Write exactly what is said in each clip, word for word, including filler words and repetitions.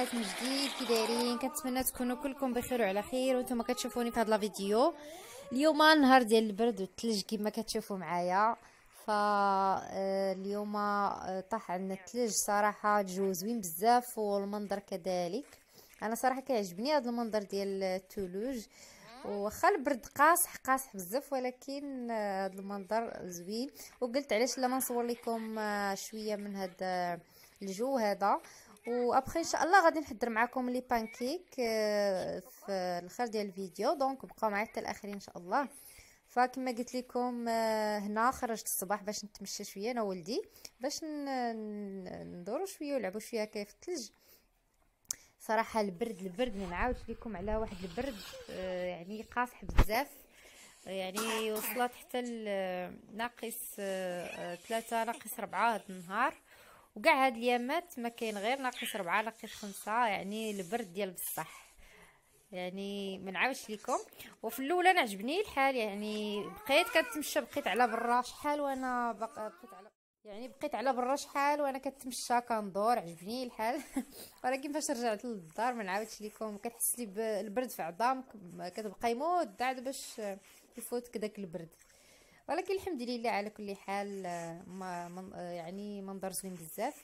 لايف من جديد. كي دايرين؟ كنتمنى تكونوا كلكم بخير وعلى خير وانتم كتشوفوني في هذا الفيديو. اليوم نهار ديال البرد والثلج كما كتشوفوا معايا. فاليوم طاح عندنا الثلج صراحه، الجو زوين بزاف والمنظر كذلك. انا صراحه كيعجبني هذا المنظر ديال الثلوج، واخا البرد قاصح قاصح بزاف ولكن هذا المنظر زوين. وقلت علاش لا ما نصور لكم شويه من هذا الجو هذا. وابخي ان شاء الله غادي نحضر معكم لي بانكيك في الاخر ديال الفيديو، دونك بقاو معايا حتى الاخير ان شاء الله. فكما قلت لكم هنا خرجت الصباح باش نتمشى شويه انا وولدي، باش ندورو شويه ولعبوا شويه هكا في الثلج. صراحه البرد البرد ما نعاودش لكم على واحد البرد يعني قاصح بزاف، يعني وصلت حتى ناقص ثلاثة ناقص ربعة هذا النهار، وكاع هاد اليامات ما كاين غير ناقص ربعة ناقص خمسة، يعني البرد ديال بصح يعني ما نعاودش لكم. وفي الاولى انا عجبني الحال، يعني بقيت كنتمشى بقيت على برا شحال وانا بقيت على يعني بقيت على برا شحال وانا كنتمشى كندور، عجبني الحال ولكن فاش رجعت للدار ما نعاودش لكم، كتحس لي بالبرد في عظامك، كتبقى يموت عاد باش يفوتك داك البرد. ولكن الحمد لله على كل حال، ما من يعني منظر زوين بزاف.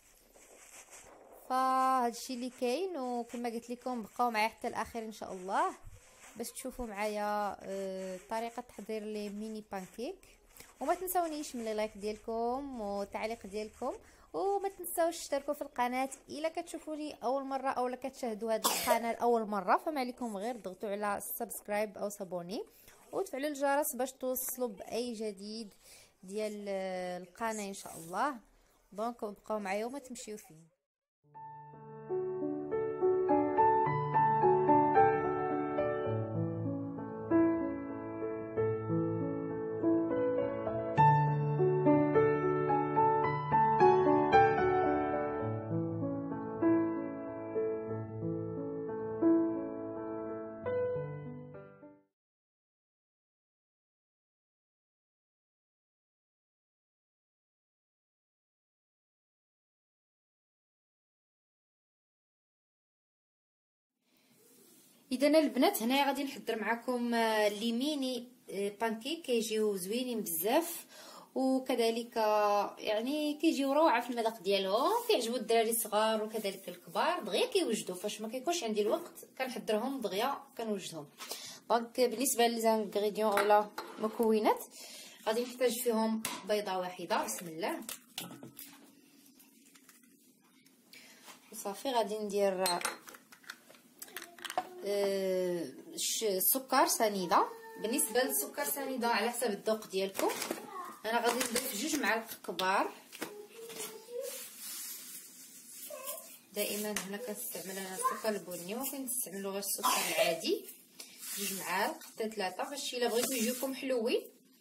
فهذا الشيء اللي كاين، وكما قلت لكم بقاو معايا حتى الاخير ان شاء الله باش تشوفوا معايا طريقه تحضير لي ميني بانكيك. وما تنسونيش من لايك ديالكم والتعليق ديالكم، وما تنساوش تشتركوا في القناه الا كتشوفوني اول مره او لا كتشاهدوا هذا القناه اول مره، فما عليكم غير تضغطوا على سبسكرايب او سابوني وتفعلوا الجرس باش توصلوا باي جديد ديال القناه ان شاء الله. دونك بقاو معايا وما تمشيو فين. اذا البنات هنايا غادي نحضر معكم لي ميني بانكيك، كيجيو زوينين بزاف وكذلك يعني كيجيو روعه في المذاق ديالهم، كيعجبوا الدراري الصغار وكذلك الكبار، دغيا كيوجدوا فاش ما كيكونش عندي الوقت كنحضرهم دغيا كنوجدهم. دونك بالنسبه للانغريديون اولا مكونات غادي نحتاج فيهم بيضه واحده، بسم الله وصافي. غادي ندير السكر سنيده، بالنسبه للسكر سنيده على حسب الذوق ديالكم. انا غادي نضيف جوج معالق كبار، دائما هنا كنستعمل انا السكر البني وممكن تستعملوا غير السكر العادي، جوج معالق حتى ثلاثه باش الا بغيتو يجيوكم حلوين.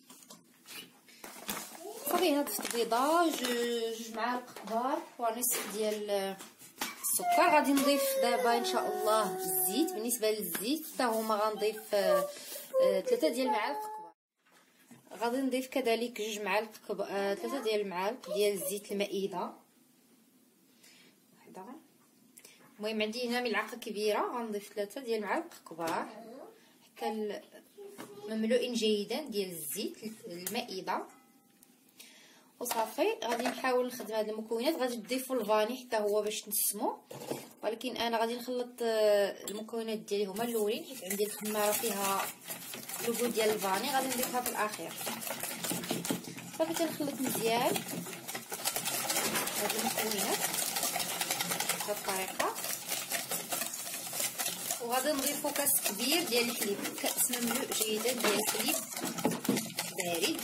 صافي هنا ضفت بيضه، جوج معالق كبار ونصف ديال السكر. غادي نضيف دابا ان شاء الله الزيت، بالنسبه للزيت حتى هما غنضيف ثلاثه ديال المعالق كبار. غادي نضيف كذلك جوج معالق كبار، ثلاثه ديال المعالق ديال الزيت المائده وحده. المهم عندي هنا ملعقه كبيره، غنضيف ثلاثه ديال المعالق كبار هكا مملوئين جيدا ديال الزيت المائده. وصافي غادي نحاول نخدم هاد المكونات. غادي تضيفوا الفاني حتى هو باش تنسمو، ولكن انا غادي نخلط المكونات ديالي هما الاولين حيت عندي الخماره فيها لوغو ديال الفاني، غادي نضيفها في الاخير. صافي كنخلط مزيان هاد المكونات بهاد الطريقه. وغادي نضيفو كاس كبير ديال الحليب، كاس مملوء جيدا ديال الحليب بارد.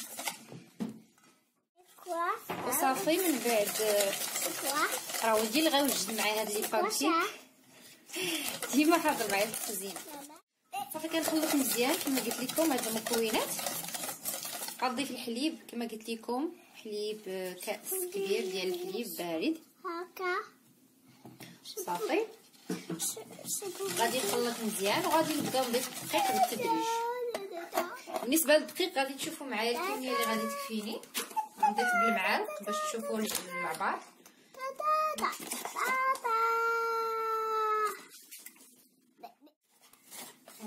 وصافي من بعد راه ولدي اللي غيوجد معايا هاد لي بانكيك، ديما حاضر معايا في الكوزينه. صافي كنخلط مزيان كما قلت لكم هاد المكونات. غنضيف الحليب كما قلت لكم، حليب كاس كبير ديال الحليب بارد هكا. صافي غادي نخلط مزيان وغادي نبدا نضيف الدقيق بالتدريج. بالنسبه للدقيق غادي تشوفوا معايا الكميه اللي غادي تكفيني، نضيف بالمعالق باش تشوفوا المعبار.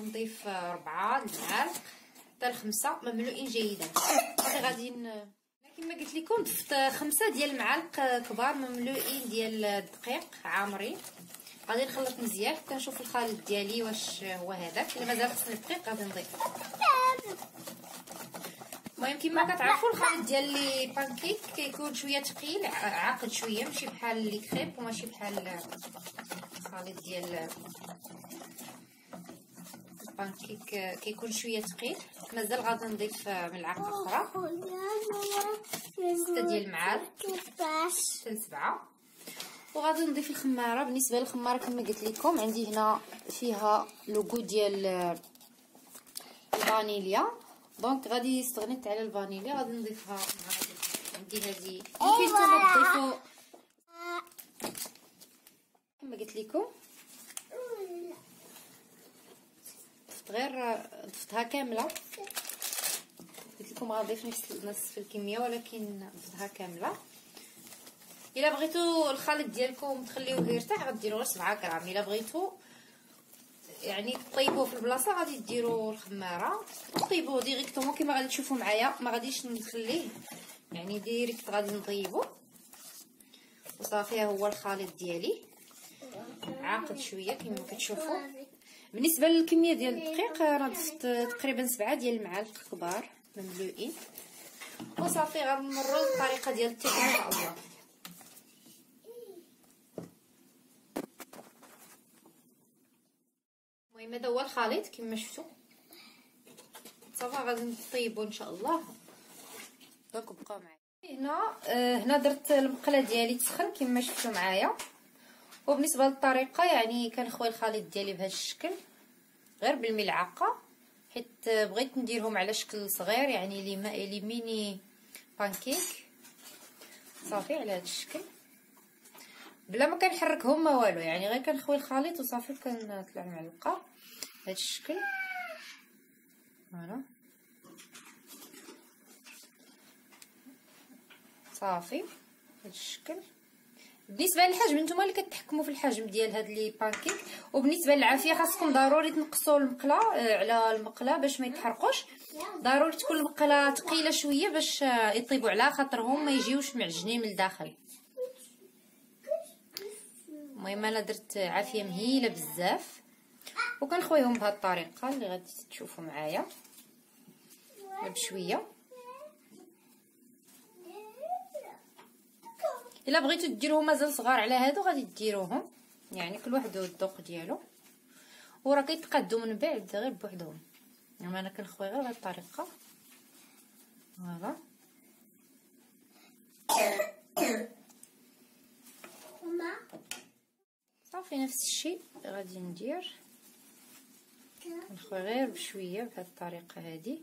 نضيف ربعة المعالق حتى لخمسة مملوئين جيدا. صافي غادي كما قلت لكم ضفت خمسة ديال المعالق كبار مملوئين ديال الدقيق عامرين. غادي نخلط مزيان حتى نشوف الخليط ديالي واش هو هذاك. الا مازال خصني دقيق غادي نضيف. المهم كما كتعرفوا الخليط ديال لي بانكيك كيكون شويه ثقيل عاقد شويه، ماشي بحال لي كريب وماشي بحال الخليط ديال البانكيك كيكون شويه ثقيل. مازال غادي نضيف ملعقه اخرى ستة ديال المعالق حتى لسبعة. وغادي نضيف الخماره. بالنسبه للخماره كما قلت لكم عندي هنا فيها لوغو ديال الفانيليا، دونك غادي استغنيت على الفانيليا غادي نضيفها مع عندي هذه. يمكن نتوما تضيفوا كما قلت لكم ضفت غير ضفتها كامله. قلت لكم غنضيف نفس نصف الكميه ولكن ضفتها كامله. الا بغيتوا الخليط ديالكم تخليوه يرتاح غديروا غير سبعة غرام. الا بغيتوا يعني طيبوه في البلاصه غادي ديروا الخماره طيبوه ديريكتومون كما غادي تشوفوا معايا. ما غاديش نخليه يعني ديريكت غادي نطيبو وصافي. ها هو الخليط ديالي عاقد شويه كما كتشوفوا. بالنسبه للكميه ديال الدقيق راه ضفت تقريبا سبعة ديال المعالق كبار مملوئين وصافي. غنمروا للطريقه ديال التقليد ان شاء الله. المهم هذا هو الخليط كما شفتوا صافي. غادي نطيبو ان شاء الله. دونك بقاو معايا. هنا آه هنا درت المقله ديالي تسخن كما شفتوا معايا. وبالنسبه للطريقه يعني كنخوي الخليط ديالي بهذا الشكل غير بالملعقه، حيت بغيت نديرهم على شكل صغير يعني لي لي ميني بانكيك. صافي على هذا الشكل بلا ما كنحركهم ما والو، يعني غير كنخوي الخليط وصافي كنطلع المعلقه بهذا الشكل. فوالا صافي بهذا الشكل. بالنسبه للحجم نتوما اللي كتحكموا في الحجم ديال هاد لي بانكيك. وبالنسبه للعافيه خاصكم ضروري تنقصوا المقله على المقله باش ما يتحرقوش. ضروري تكون المقله ثقيله شويه باش يطيبوا على خاطرهم ما يجيوش معجنين من الداخل. المهم انا درت عافيه مهيله بزاف وكنخويهم بهذه الطريقه اللي غادي تشوفوا معايا بشويه. الا بغيتو ديروهم مازال صغار على هادو غادي ديروهم، يعني كل واحد والذوق ديالو وراه كيتقادوا من بعد غير بوحدهم. يعني انا كنخوي غير بهذه الطريقه. فوالا صافي نفس الشيء غادي ندير. نخوي غير بشويه بهذه الطريقه هذه.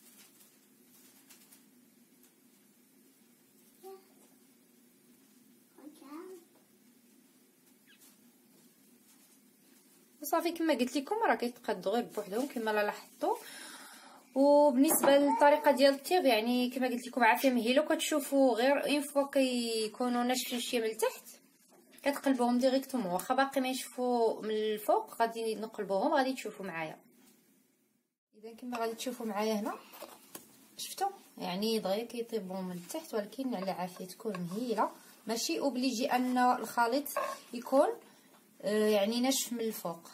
صافي كما قلت لكم راه كيتقادوا غير بوحدهم كما لا لاحظتوا. وبالنسبه للطريقه ديال الطيب يعني كما قلت لكم عافيه مهيله وكتشوفوا غير اون فوا كيكونوا ناشفين شويه من التحت كتقلبوهم ديريكتومون. واخا باقي ما يشوفوا من الفوق غادي نقلبوهم غادي تشوفوا معايا. اذا كما غادي تشوفوا معايا هنا شفتوا يعني دغيا كيطيبوا من التحت ولكن على عافيه تكون مهيله. ماشي اوبليجي ان الخليط يكون آه يعني ناشف من الفوق.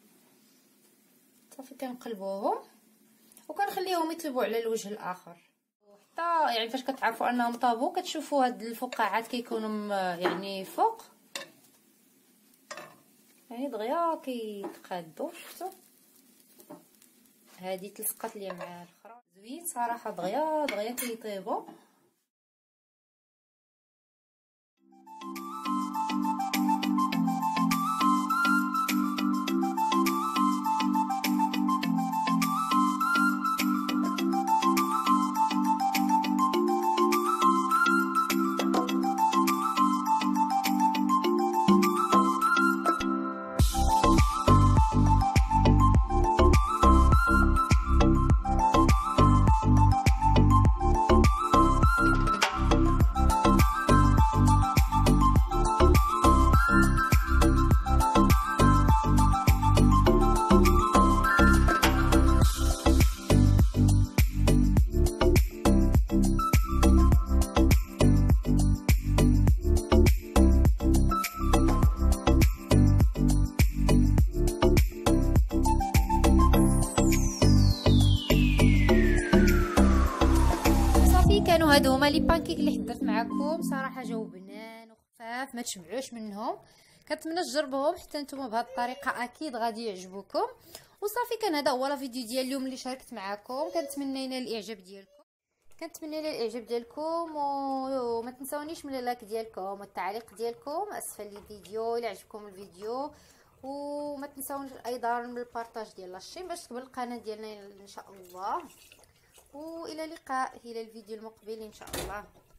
صافي كنقلبوهم وكنخليهم يطيبوا على الوجه الاخر. وحتى يعني فاش كتعرفوا انهم طابوا كتشوفوا هاد الفقاعات كيكونوا يعني فوق يعني دغيا كيتقادوا. شفتوا هذه تلصقات ليا مع الاخرى زوين صراحه دغيا دغيا كيطيبوا. وهادو هما لي بانكيك اللي حضرت معكم، صراحه جاو بنان وخفاف ما تشبعوش منهم. كنتمنى تجربوهم حتى نتوما بهذه الطريقه، اكيد غادي يعجبوكم. وصافي كان هذا هو لا فيديو ديال اليوم اللي شاركت معكم. كنتمنى ينال الاعجاب ديالكم كنتمنى ينال الاعجاب ديالكم وما تنساونيش من اللايك ديالكم والتعليق ديالكم اسفل الفيديو الى عجبكم الفيديو. وما تنساونيش ايضا من البارطاج ديال لاشين باش تقبل القناه ديالنا ان شاء الله. والى اللقاء الى الفيديو المقبل ان شاء الله.